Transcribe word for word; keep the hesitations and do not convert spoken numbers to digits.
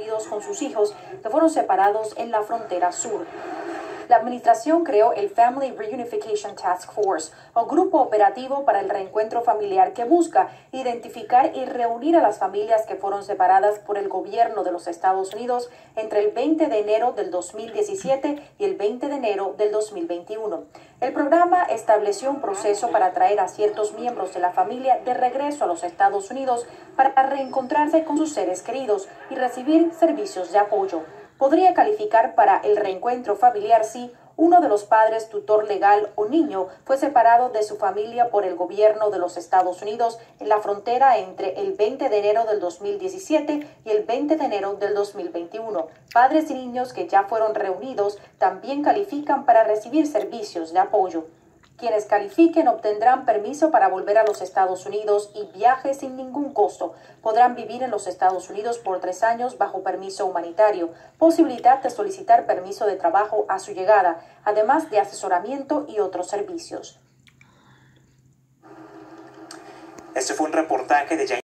Unidos con sus hijos que fueron separados en la frontera sur. La administración creó el Family Reunification Task Force, o grupo operativo para el reencuentro familiar que busca identificar y reunir a las familias que fueron separadas por el gobierno de los Estados Unidos entre el veinte de enero del dos mil diecisiete y el veinte de enero del dos mil veintiuno. El programa estableció un proceso para traer a ciertos miembros de la familia de regreso a los Estados Unidos para reencontrarse con sus seres queridos y recibir servicios de apoyo. Podría calificar para el reencuentro familiar si uno de los padres, tutor legal o niño fue separado de su familia por el gobierno de los Estados Unidos en la frontera entre el veinte de enero del dos mil diecisiete y el veinte de enero del dos mil veintiuno. Padres y niños que ya fueron reunidos también califican para recibir servicios de apoyo. Quienes califiquen obtendrán permiso para volver a los Estados Unidos y viaje sin ningún costo. Podrán vivir en los Estados Unidos por tres años bajo permiso humanitario, posibilidad de solicitar permiso de trabajo a su llegada, además de asesoramiento y otros servicios. Este fue un reportaje de